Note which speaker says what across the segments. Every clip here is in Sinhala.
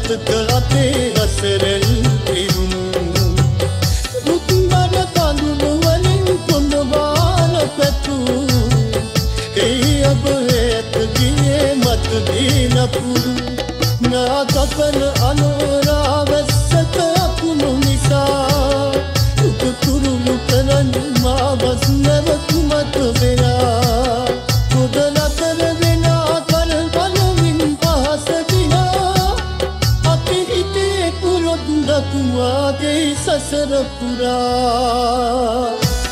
Speaker 1: මතක අපේ හසරෙල් පිරුණු මුතුමන කඳුළු වලින් කොඳවාන පැතු ඒ ඔබ ඇත ගියේ මත දීන පුරු නා තපන අනෝරා වැස්සක අකුණු නිසා උතුරුළු කරන් මා බස් නැවතු මත වෙලා පොදල කර වෙනා කල් බලමින් පහස දිනා අපි හිතේ පුරොත් දතුවාගේ සසර පුරා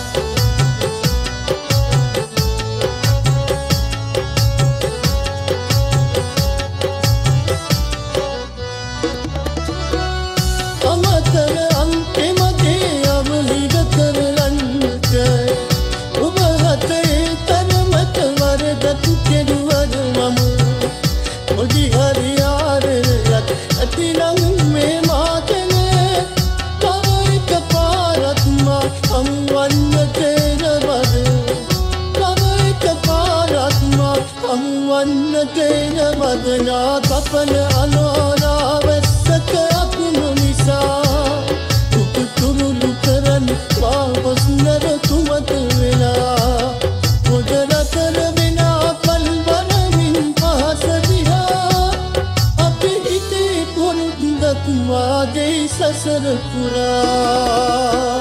Speaker 1: වදනා තපන අනෝරා වැස්සක අකුණු නිසා උතුරුළු කරන් මාවස් නැරතුමත වෙලා පොදල කර වෙනා කල් වරමින් පහස දිහා අපි හිතේ පොරුත් දතුවාගේ සසර පුරා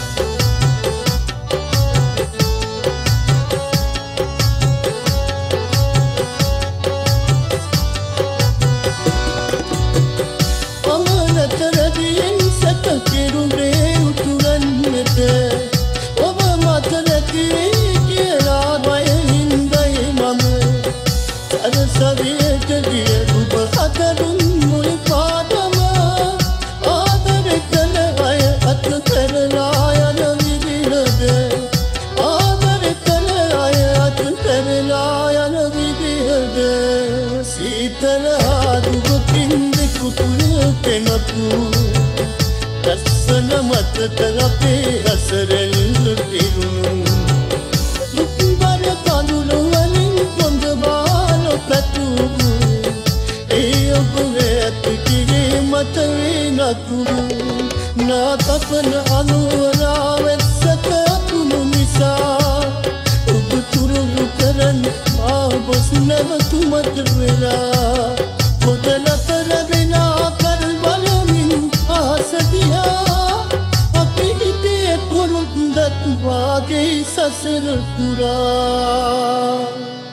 Speaker 1: දස්සන මතක අපේ හසරෙල් පිරුණු දුක්බර කඳුළු වලින් කොඳවාන පැතු ඒ ඔබ ඇත ගියේ මත නකුරු නා තපන අනුවරා වැස්සක අකුණු නිසා ඔබ තුරුළු කරන් මා බොස් නැවතු මත වෙලා පොදල කර වෙනා කල් බලමින් පහස දිහා අපි හිතේ පොරුත් දතුවාගේ සසර පුරා